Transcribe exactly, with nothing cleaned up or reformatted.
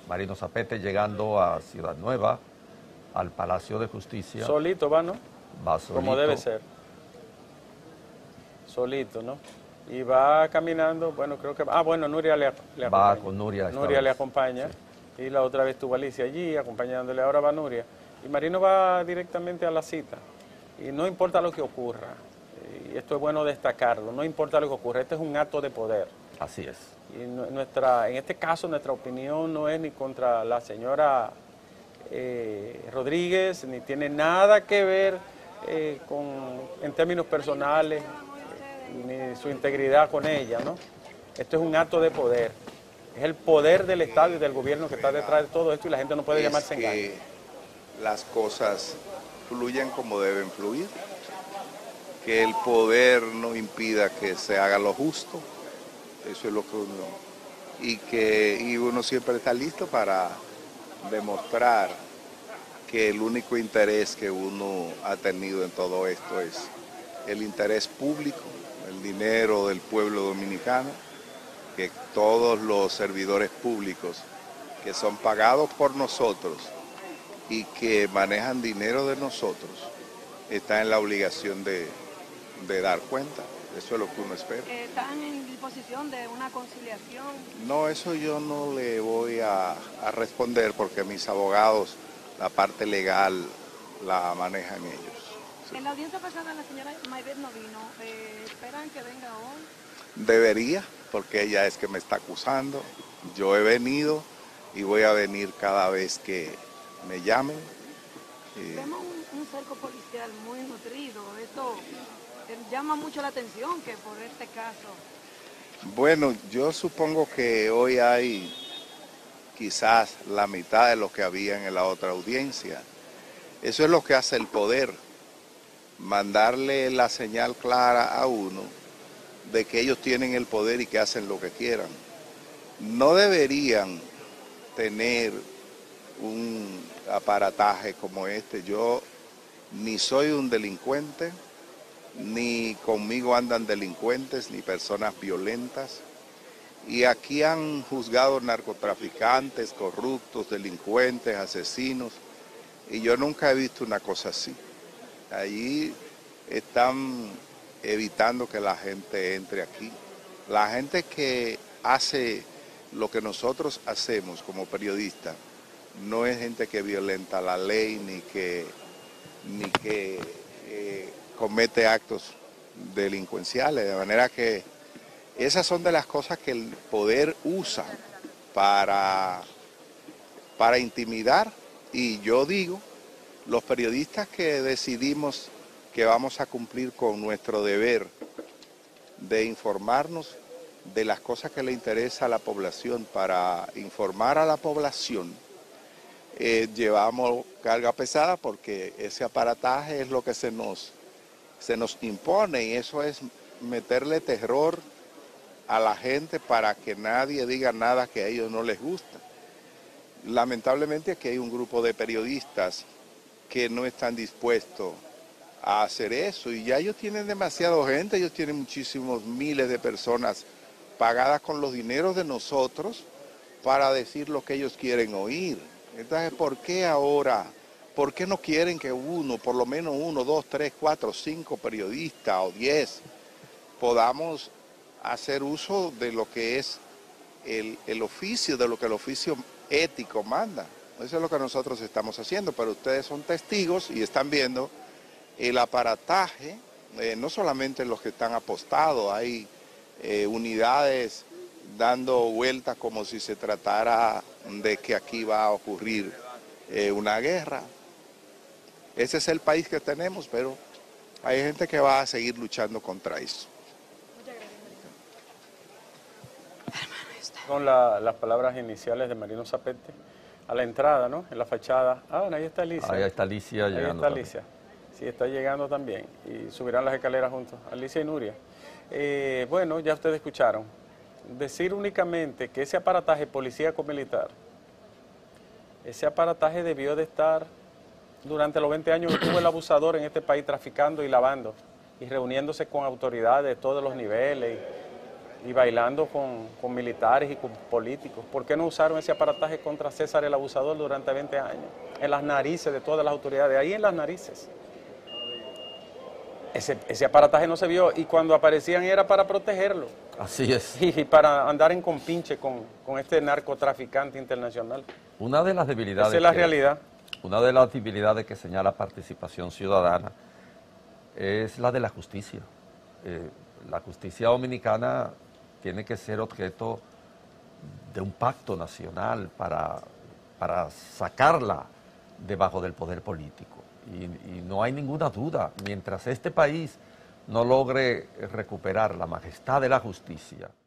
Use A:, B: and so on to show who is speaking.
A: Marino Zapete llegando a Ciudad Nueva, al Palacio de Justicia.
B: Solito va, ¿no?
A: Va solito.
B: Como debe ser. Solito, ¿no? Y va caminando, bueno, creo que... Ah, bueno, Nuria le, le acompaña.
A: Va con Nuria esta
B: Nuria
A: vez.
B: le acompaña. Sí. Y la otra vez estuvo Alicia allí acompañándole, ahora va Nuria. Y Marino va directamente a la cita. Y no importa lo que ocurra, y esto es bueno destacarlo, no importa lo que ocurra, este es un acto de poder.
A: Así es.
B: Y nuestra, en este caso nuestra opinión no es ni contra la señora eh, Rodríguez, ni tiene nada que ver eh, con, en términos personales, eh, ni su integridad con ella, ¿no? Esto es un acto de poder. Es el poder del Estado y del gobierno que está detrás de todo esto y la gente no puede
C: es
B: llamarse
C: que
B: engaño.
C: Las cosas fluyen como deben fluir, que el poder no impida que se haga lo justo, eso es lo que uno, y que y uno siempre está listo para demostrar que el único interés que uno ha tenido en todo esto es el interés público, el dinero del pueblo dominicano, que todos los servidores públicos que son pagados por nosotros y que manejan dinero de nosotros, están en la obligación de, de dar cuenta. Eso es lo que uno espera.
D: ¿Están en disposición de una conciliación?
C: No, eso yo no le voy a, a responder porque mis abogados, la parte legal, la manejan ellos. Sí.
D: En la audiencia pasada la señora Mayret no vino. Eh, ¿Esperan que venga hoy?
C: Debería, porque ella es que me está acusando. Yo he venido y voy a venir cada vez que me llamen.
D: Eh, Vemos un, un cerco policial muy nutrido. Esto eh, llama mucho la atención que por este caso.
C: Bueno, yo supongo que hoy hay quizás la mitad de lo que había en la otra audiencia. Eso es lo que hace el poder, mandarle la señal clara a uno de que ellos tienen el poder y que hacen lo que quieran. No deberían tener un aparataje como este. Yo ni soy un delincuente, ni conmigo andan delincuentes, ni personas violentas. Y aquí han juzgado narcotraficantes, corruptos, delincuentes, asesinos, y yo nunca he visto una cosa así. Allí están evitando que la gente entre aquí. La gente que hace lo que nosotros hacemos como periodistas no es gente que violenta la ley ni que, ni que eh, comete actos delincuenciales, de manera que esas son de las cosas que el poder usa para, para intimidar. Y yo digo, los periodistas que decidimos que vamos a cumplir con nuestro deber de informarnos de las cosas que le interesa a la población, para informar a la población, eh, llevamos carga pesada porque ese aparataje es lo que se nos, se nos impone, y eso es meterle terror a la gente para que nadie diga nada que a ellos no les gusta. Lamentablemente aquí hay un grupo de periodistas que no están dispuestos a hacer eso, y ya ellos tienen demasiada gente, ellos tienen muchísimos miles de personas pagadas con los dineros de nosotros para decir lo que ellos quieren oír. Entonces, ¿por qué ahora? ¿Por qué no quieren que uno, por lo menos uno, dos, tres, cuatro, cinco periodistas o diez podamos hacer uso de lo que es el, el oficio, de lo que el oficio ético manda? Eso es lo que nosotros estamos haciendo, pero ustedes son testigos y están viendo el aparataje, eh, no solamente los que están apostados, hay eh, unidades dando vueltas como si se tratara de que aquí va a ocurrir eh, una guerra. Ese es el país que tenemos, pero hay gente que va a seguir luchando contra eso.
B: Con la, las palabras iniciales de Marino Zapete a la entrada, ¿no? En la fachada. Ah, bueno, ahí está Alicia.
A: Ahí está Alicia
B: ahí
A: llegando.
B: Ahí está Alicia. Sí, está llegando también. Y subirán las escaleras juntos. Alicia y Nuria. Eh, bueno, ya ustedes escucharon. Decir únicamente que ese aparataje policíaco-militar, ese aparataje debió de estar durante los veinte años que estuvo el abusador en este país traficando y lavando y reuniéndose con autoridades de todos los niveles. y bailando con, con militares y con políticos. ¿Por qué no usaron ese aparataje contra César el Abusador durante veinte años? En las narices de todas las autoridades, ahí en las narices. Ese, ese aparataje no se vio y cuando aparecían era para protegerlo.
A: Así es.
B: Y, y para andar en compinche con, con este narcotraficante internacional.
A: Una de las debilidades...
B: Esa es la
A: que,
B: realidad.
A: Una de las debilidades que señala Participación Ciudadana es la de la justicia. Eh, la justicia dominicana tiene que ser objeto de un pacto nacional para, para sacarla debajo del poder político. Y, y no hay ninguna duda, mientras este país no logre recuperar la majestad de la justicia,